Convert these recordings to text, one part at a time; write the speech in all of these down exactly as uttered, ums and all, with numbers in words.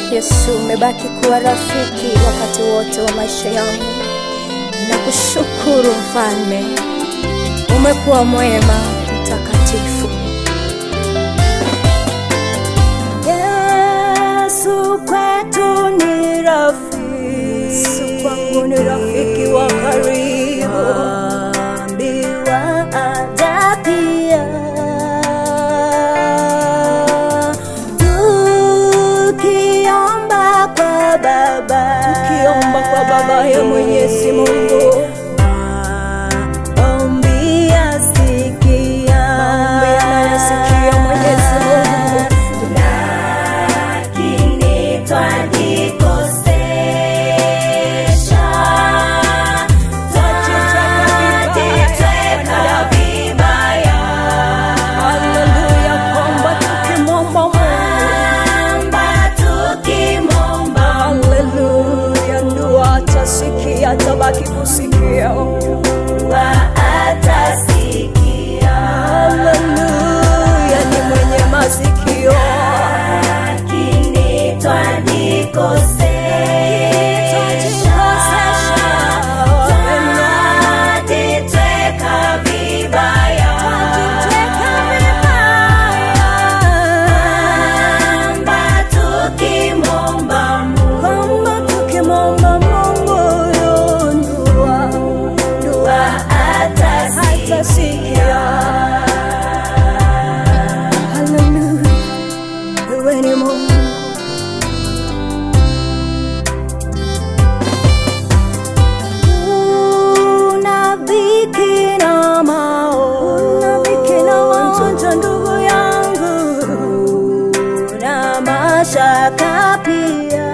Yesu, umebaki kuwa rafiki wakati wote wa maisha yangu. Nakushukuru Mfalme, umekuwa mwema, mtakatifu. Yesu kwetu ni rafiki, Yesu kwangu ni rafiki wa karibu. Ambiwa ada pia, tukiomba kwa Baba, tukiomba kwa Baba ya Mwenyezi Mungu, maombi yasikia, maombi yanayasikia Mwenyezi Mungu. Lakini twajikosesha, twajitweka vibaya. Haleluya, kwamba tukimwomba Mungu, haleluya, ndio atasikia, atabaki kusikia, atasikia. Haleluya, ni mwenye masikio. Lakini twajikosesha, twajitweka vibaya, kwamba tukimwomba Mungu, tukimwomba Mungu dua, dua atasikia. Haleluya, wewe ni Mungu. Unabiki na mao, unabiki na maonjo ndugu yangu, na mashaka pia.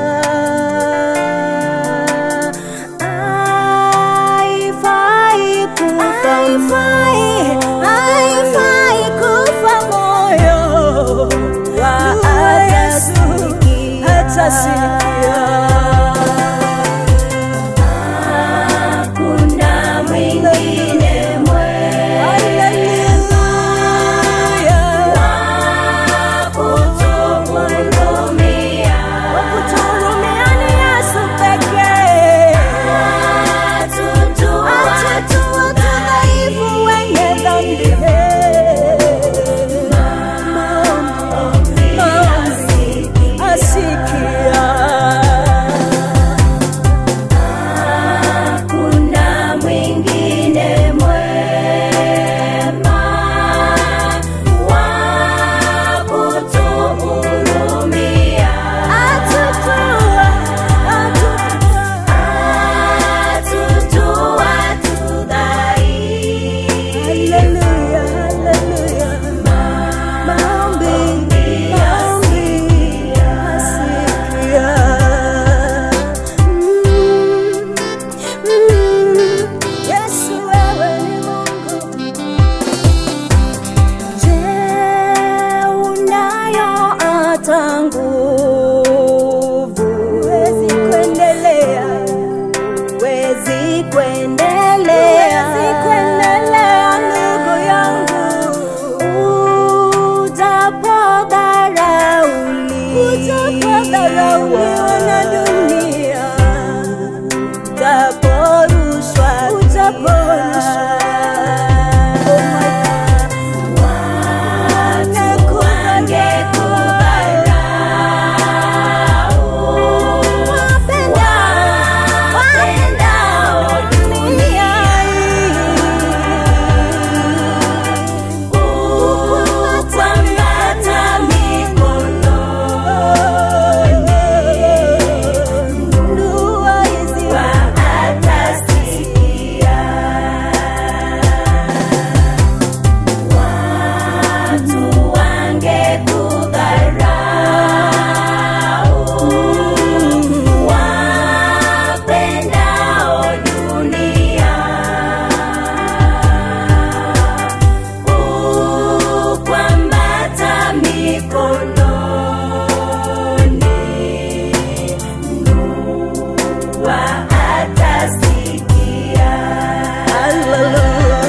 Haifai kufa, haifai kufa moyo, atasikia. Hakuna mwingine mwema wa kutuhurumia, wa kutuhurumia ni Yesu pekee. Atutua dhaifu wenye dhambi, maombi asikia. Hakuna mwingine mwema wa kutuhurumia. Atutua, atutua tudhaifu. Haleluya, haleluya. Maombi, maombi asikia. Yesu, wewe ni Mungu. Je, unayo hata nguvu? Huwezi kuendelea, huwezi kuendelea, huwezi kuendelea ndugu yangu. Utapodharauliwa na dunia, utaporushwa, utaporushwa. Oh my God, watu wangekudharau, wapendao dunia hii, kukuambata mikononi, dua hizi atasikia. Watu wangekudharau, wapendao dunia, kukuambata mikononi, dua atasikia. Haleluya,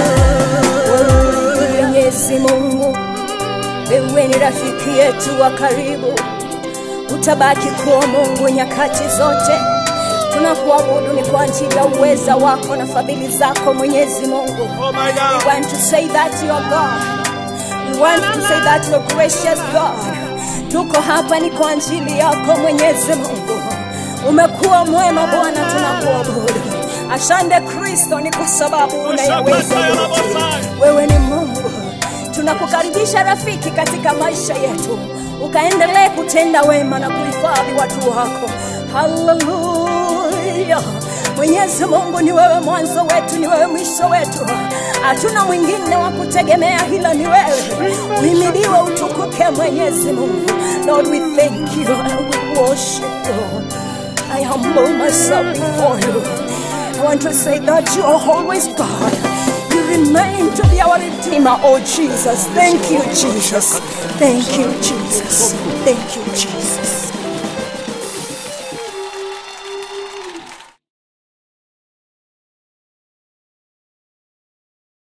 Mwenyezi Mungu, wewe ni rafiki yetu wa karibu. utabaki kuwa Mungu nyakati zote. Tunakuabudu ni kwa ajili ya uweza wako na fadhili zako Mwenyezi Mungu. We want to say that you are God. We want to say that you are gracious God. Tuko hapa ni kwa ajili yako Mwenyezi Mungu. Umekuwa mwema Bwana, tunakuabudu. Asante Kristo, ni kwa sababu unayaweza yote. Wewe ni Mungu. Tunakukaribisha rafiki katika maisha yetu. Ukaendelee kutenda wema na kuhifadhi watu wako. Hallelujah. Mwenyezi Mungu, ni wewe mwanzo wetu, ni wewe mwisho wetu. Hatuna mwingine wa kutegemea ila ni wewe. Uhimidiwe, utukuke Mwenyezi Mungu. Lord, we thank you and we worship you. I humble myself before you. I want to say that you are always God. You remain to be our Redeemer, oh Jesus. Thank you, Jesus. Thank you, Jesus. Thank you, Jesus.